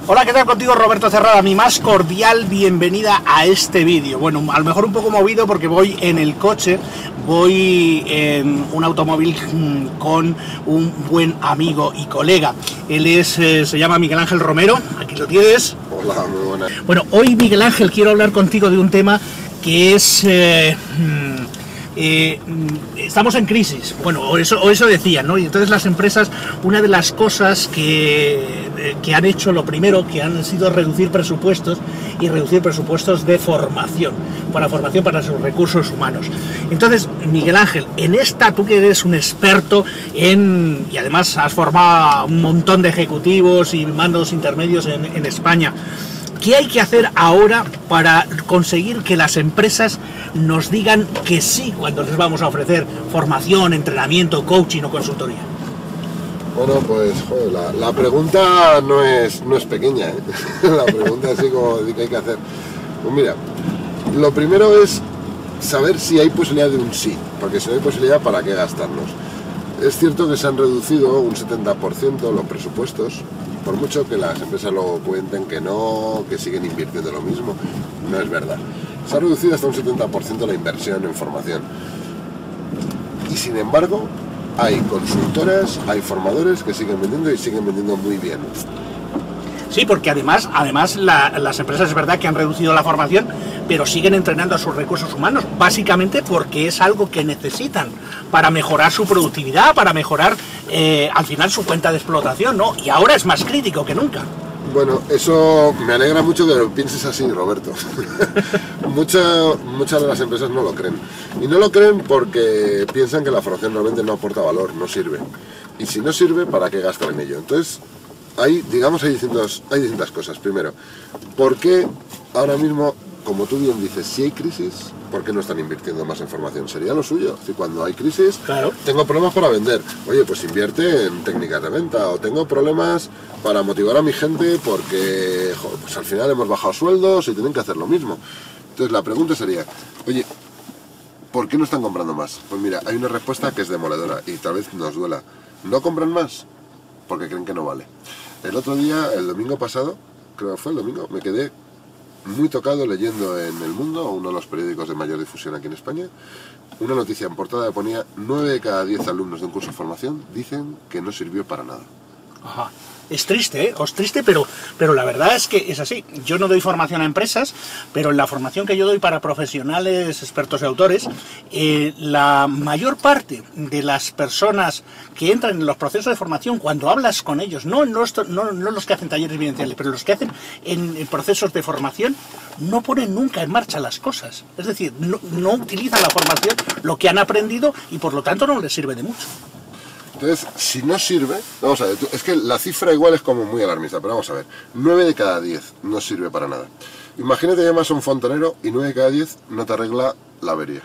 Hola, ¿qué tal contigo, Roberto Cerrada? Mi más cordial bienvenida a este vídeo. Bueno, a lo mejor un poco movido porque voy en el coche, voy en un automóvil con un buen amigo y colega. Él es, se llama Miguel Ángel Romero, aquí lo tienes. Hola, muy buena. Bueno, hoy, Miguel Ángel, quiero hablar contigo de un tema que es... estamos en crisis, bueno, o eso decían, ¿no? Y entonces las empresas, una de las cosas que han hecho, lo primero que han sido reducir presupuestos y reducir presupuestos de formación para sus recursos humanos. Entonces, Miguel Ángel, en esta, tú que eres un experto y además has formado a un montón de ejecutivos y mandos intermedios en España, ¿qué hay que hacer ahora para conseguir que las empresas nos digan que sí cuando les vamos a ofrecer formación, entrenamiento, coaching o consultoría? Bueno, pues joder, la pregunta no es pequeña, ¿eh? La pregunta es así como que hay que hacer. Pues mira, lo primero es saber si hay posibilidad de un sí, porque si no hay posibilidad, ¿para qué gastarnos? Es cierto que se han reducido un 70% los presupuestos, por mucho que las empresas luego cuenten que no, que siguen invirtiendo lo mismo, no es verdad. Se ha reducido hasta un 70% la inversión en formación. Y sin embargo, hay consultoras, hay formadores que siguen vendiendo y siguen vendiendo muy bien. Sí, porque además las empresas es verdad que han reducido la formación, pero siguen entrenando a sus recursos humanos, básicamente porque es algo que necesitan para mejorar su productividad, para mejorar al final su cuenta de explotación, ¿no? Y ahora es más crítico que nunca. Bueno, eso me alegra mucho que lo pienses así, Roberto. Muchas de las empresas no lo creen. Y no lo creen porque piensan que la formación realmente no aporta valor, no sirve. Y si no sirve, ¿para qué gastar en ello? Entonces, hay distintas cosas. Primero, ¿por qué ahora mismo, como tú bien dices, si hay crisis, ¿por qué no están invirtiendo más en formación? Sería lo suyo. Si cuando hay crisis, claro, tengo problemas para vender, oye, pues invierte en técnicas de venta. O tengo problemas para motivar a mi gente porque pues al final hemos bajado sueldos y tienen que hacer lo mismo. Entonces la pregunta sería, oye, ¿por qué no están comprando más? Pues mira, hay una respuesta que es demoledora y tal vez nos duela. ¿No compran más? Porque creen que no vale. El otro día, el domingo pasado, creo que fue el domingo, me quedé muy tocado leyendo en El Mundo, uno de los periódicos de mayor difusión aquí en España, una noticia en portada que ponía 9 de cada 10 alumnos de un curso de formación dicen que no sirvió para nada. Ajá. Es triste, ¿eh? Es triste, pero la verdad es que es así. Yo no doy formación a empresas, pero en la formación que yo doy para profesionales, expertos y autores, la mayor parte de las personas que entran en los procesos de formación, cuando hablas con ellos, no los que hacen talleres vivenciales, pero los que hacen en procesos de formación, no ponen nunca en marcha las cosas. Es decir, no utilizan la formación, lo que han aprendido, y por lo tanto no les sirve de mucho. Entonces, si no sirve, vamos a ver, es que la cifra igual es como muy alarmista, pero vamos a ver, 9 de cada 10 no sirve para nada. Imagínate que llamas a un fontanero y 9 de cada 10 no te arregla la avería.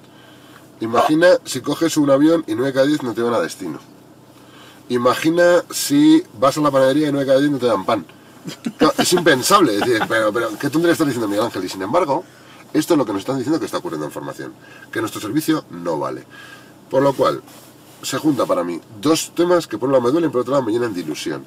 Imagina si coges un avión y 9 de cada 10 no te van a destino. Imagina si vas a la panadería y 9 de cada 10 no te dan pan. Claro, es impensable, es decir, pero ¿qué tontería estás diciendo, Miguel Ángel? Y sin embargo, esto es lo que nos están diciendo que está ocurriendo en formación, que nuestro servicio no vale. Por lo cual, se junta para mí dos temas que por un lado me duelen y por otro lado me llenan de ilusión.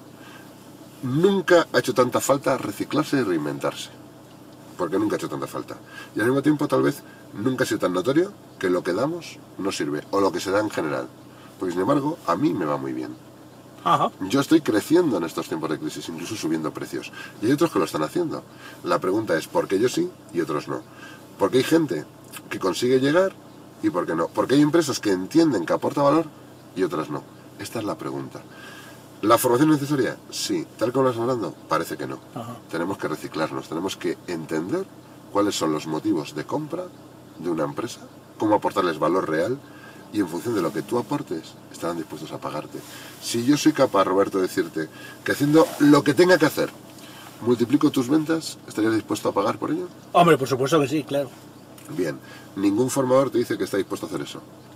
Nunca ha hecho tanta falta reciclarse y reinventarse, porque nunca ha hecho tanta falta. Y al mismo tiempo tal vez nunca ha sido tan notorio que lo que damos no sirve, o lo que se da en general. Porque sin embargo, a mí me va muy bien. Ajá. Yo estoy creciendo en estos tiempos de crisis, incluso subiendo precios. Y hay otros que lo están haciendo. La pregunta es, ¿por qué yo sí y otros no? Porque hay gente que consigue llegar y por qué no. Porque hay empresas que entienden que aporta valor y otras no. Esta es la pregunta. ¿La formación es necesaria? Sí. ¿Tal como lo estamos hablando? Parece que no. Ajá. Tenemos que reciclarnos, tenemos que entender cuáles son los motivos de compra de una empresa, cómo aportarles valor real, y en función de lo que tú aportes, estarán dispuestos a pagarte. Si yo soy capaz, Roberto, de decirte que haciendo lo que tenga que hacer, multiplico tus ventas, ¿estarías dispuesto a pagar por ello? Hombre, por supuesto que sí, claro. Bien, ningún formador te dice que está dispuesto a hacer eso.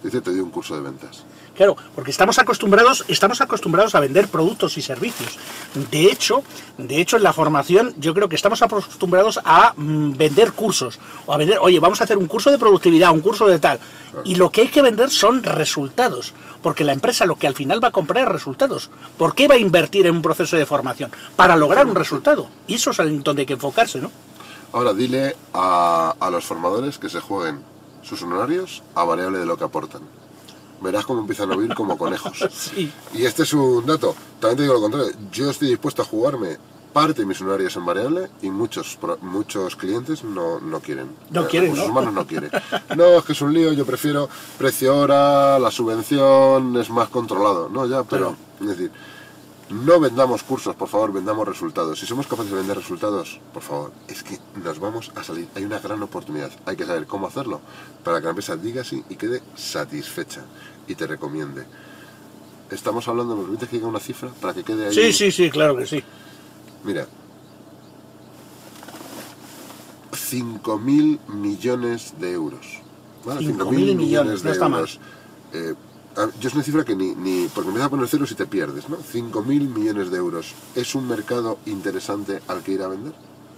Dice, te doy un curso de ventas. Claro, porque estamos acostumbrados a vender productos y servicios. De hecho, en la formación yo creo que estamos acostumbrados a vender cursos, o a vender, oye, vamos a hacer un curso de productividad, un curso de tal, claro. Y lo que hay que vender son resultados, porque la empresa lo que al final va a comprar es resultados. ¿Por qué va a invertir en un proceso de formación? Para lograr un resultado, y eso es en donde hay que enfocarse, ¿no? Ahora, dile a los formadores que se jueguen sus honorarios a variable de lo que aportan. Verás cómo empiezan a vivir como conejos. Sí. Y este es un dato. También te digo lo contrario. Yo estoy dispuesto a jugarme parte de mis honorarios en variable y muchos clientes no quieren. No quieren, sus humanos no quieren. No, es que es un lío, yo prefiero precio hora, la subvención es más controlado. No, ya, pero es decir, no vendamos cursos, por favor, vendamos resultados. Si somos capaces de vender resultados, por favor, es que nos vamos a salir. Hay una gran oportunidad. Hay que saber cómo hacerlo para que la empresa diga sí y quede satisfecha y te recomiende. Estamos hablando, ¿me permites que diga una cifra para que quede ahí? Sí, claro que sí. Mira, 5.000 millones de euros. ¿Vale? 5.000 millones, no está mal. Yo es una cifra que ni porque empiezas a poner ceros y te pierdes, ¿no? 5.000 millones de euros. ¿Es un mercado interesante al que ir a vender?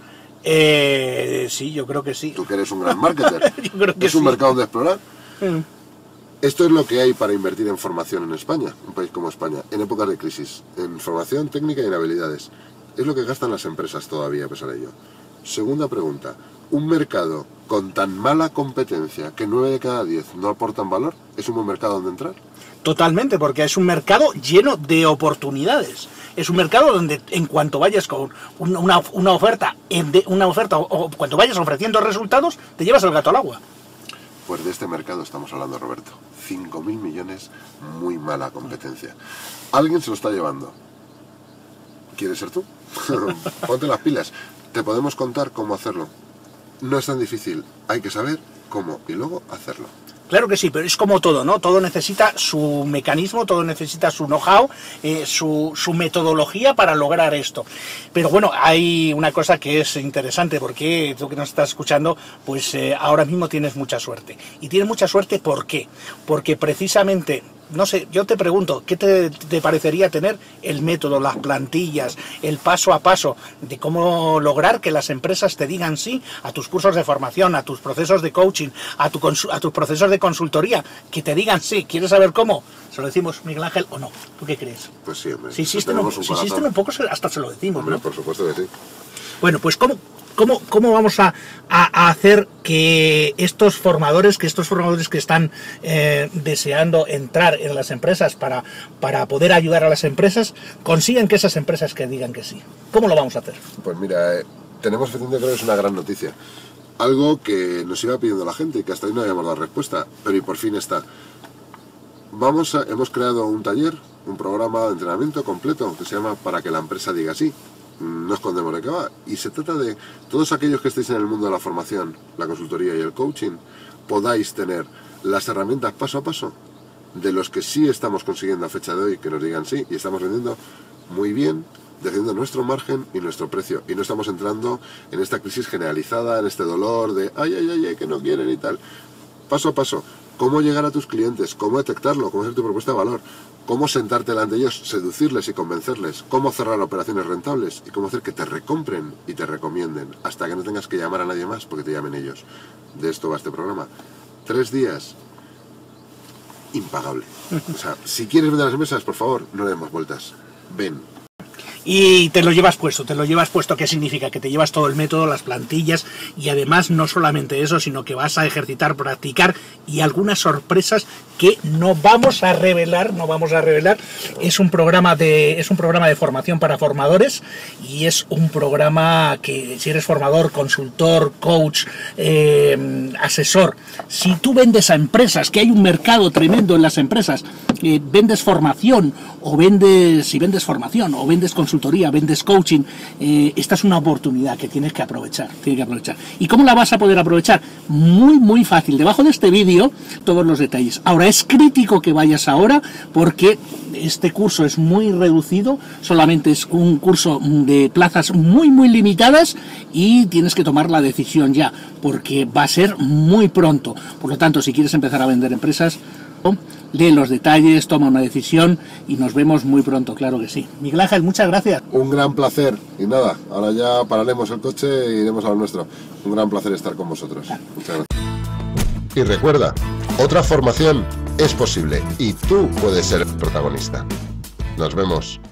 Sí, yo creo que sí. Tú que eres un gran marketer. Yo creo que ¿Es un sí. mercado donde explorar? Esto es lo que hay para invertir en formación en España, un país como España, en épocas de crisis, en formación técnica y en habilidades. Es lo que gastan las empresas todavía, a pesar de ello. Segunda pregunta, ¿un mercado con tan mala competencia que 9 de cada 10 no aportan valor? ¿Es un buen mercado donde entrar? Totalmente, porque es un mercado lleno de oportunidades. Es un mercado donde en cuanto vayas con una oferta o cuando vayas ofreciendo resultados, te llevas el gato al agua. Pues de este mercado estamos hablando, Roberto. 5.000 millones, muy mala competencia. Alguien se lo está llevando. ¿Quieres ser tú? Ponte las pilas. Te podemos contar cómo hacerlo. No es tan difícil. Hay que saber cómo y luego hacerlo. Claro que sí, pero es como todo, ¿no? Todo necesita su mecanismo, todo necesita su know-how, su metodología para lograr esto. Pero bueno, hay una cosa que es interesante, porque tú que nos estás escuchando, pues ahora mismo tienes mucha suerte. Y tienes mucha suerte, ¿por qué? Porque precisamente, no sé, yo te pregunto, ¿qué te parecería tener el método, las plantillas, el paso a paso de cómo lograr que las empresas te digan sí a tus cursos de formación, a tus procesos de coaching, a tus procesos de consultoría, que te digan sí? ¿Quieres saber cómo? ¿Se lo decimos, Miguel Ángel, o no? ¿Tú qué crees? Pues sí, hombre. Si existen un poco, hasta se lo decimos, hombre, ¿no? Por supuesto que sí. Bueno, pues ¿cómo vamos a hacer que estos formadores que están deseando entrar en las empresas para poder ayudar a las empresas, consigan que esas empresas que digan que sí? ¿Cómo lo vamos a hacer? Pues mira, tenemos efectivamente, creo que es una gran noticia. Algo que nos iba pidiendo la gente y que hasta hoy no habíamos dado respuesta, pero y por fin está. Hemos creado un taller, un programa de entrenamiento completo que se llama Para que la empresa diga sí. No escondemos de qué va. Y se trata de todos aquellos que estéis en el mundo de la formación, la consultoría y el coaching, podáis tener las herramientas paso a paso de los que sí estamos consiguiendo a fecha de hoy que nos digan sí, y estamos vendiendo muy bien, defendiendo nuestro margen y nuestro precio, y no estamos entrando en esta crisis generalizada, en este dolor de ay, que no quieren y tal. Paso a paso, cómo llegar a tus clientes, cómo detectarlo, cómo hacer tu propuesta de valor, cómo sentarte delante de ellos, seducirles y convencerles, cómo cerrar operaciones rentables y cómo hacer que te recompren y te recomienden hasta que no tengas que llamar a nadie más porque te llamen ellos. De esto va este programa. 3 días, impagable. O sea, si quieres vender las empresas, por favor, no le demos vueltas. Ven. Y te lo llevas puesto. ¿Qué significa? Que te llevas todo el método, las plantillas, y además no solamente eso, sino que vas a ejercitar, practicar, y algunas sorpresas que no vamos a revelar. Es un programa de formación para formadores, y es un programa que, si eres formador, consultor, coach, asesor, si tú vendes a empresas, que hay un mercado tremendo en las empresas, vendes formación o vendes consultoría, vendes coaching, esta es una oportunidad que tienes que aprovechar. ¿Y cómo la vas a poder aprovechar? Muy fácil. Debajo de este vídeo todos los detalles. Ahora, es crítico que vayas ahora, porque este curso es muy reducido, solamente es un curso de plazas muy limitadas, y tienes que tomar la decisión ya, porque va a ser muy pronto. Por lo tanto, si quieres empezar a vender empresas, lee los detalles, toma una decisión y nos vemos muy pronto, claro que sí. Miguel Ángel, muchas gracias. Un gran placer. Y nada, ahora ya pararemos el coche e iremos a lo nuestro. Un gran placer estar con vosotros. Muchas gracias. Y recuerda, otra formación es posible y tú puedes ser protagonista. Nos vemos.